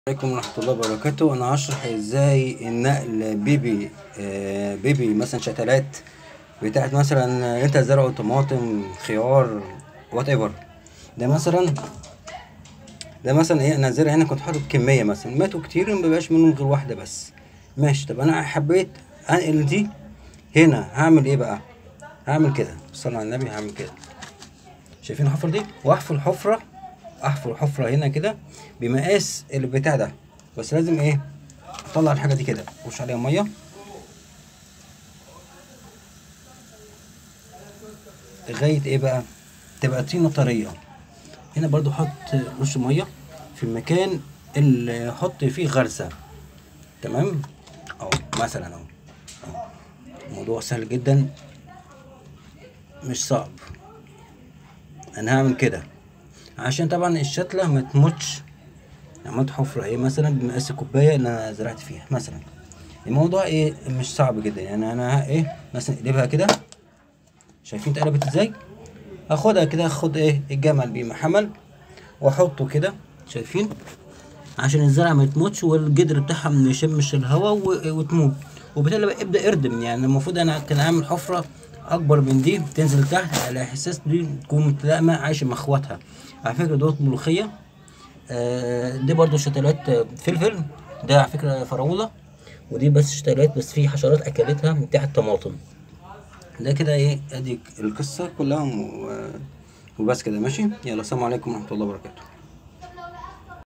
عليكم ورحمة الله وبركاته. أنا هشرح ازاي النقل بيبي مثلا شتلات بتاعت مثلا انت زرعه طماطم خيار وات ايفر. ده مثلا ده مثلا ايه، انا زارع هنا كنت حاطط كمية مثلا ماتوا كتير مبيبقاش منهم غير واحدة بس. ماشي، طب انا حبيت انقل دي هنا، هعمل ايه بقى؟ هعمل كده، صلى على النبي، هعمل كده. شايفين الحفرة دي؟ احفر حفرة هنا كده بمقاس البتاع ده، بس لازم ايه، اطلع الحاجة دي كده، ارش عليها مية لغاية ايه بقى، تبقى طينة طرية. هنا برضو حط رش مية في المكان اللي حط فيه غرزة. تمام، اهو مثلا اهو. الموضوع سهل جدا، مش صعب. انا هعمل كده عشان طبعا الشتلة ما تموتش. عملت حفرة ايه مثلا بمقاس الكوباية اللي انا زرعت فيها مثلا. الموضوع ايه، مش صعب جدا يعني. انا ايه مثلا اقلبها كده، شايفين اتقلبت ازاي؟ هاخدها كده، هاخد ايه الجمل بما حمل واحطه كده، شايفين؟ عشان الزرعه ما تموتش والجدر بتاعها ما يشمش الهواء وتموت. وبالتالي بقى ابدا اردم. يعني المفروض انا كان اعمل حفره اكبر من دي تنزل تحت، على اساس دي تكون متلائمه عايشه مع اخواتها. على فكره دوت ملوخيه. دي برضو شتلات فلفل. ده على فكره فراوله. ودي بس شتلات، بس في حشرات اكلتها من تحت الطماطم. ده كده ايه، ادي القصه كلها وبس كده. ماشي، يلا، السلام عليكم ورحمه الله وبركاته.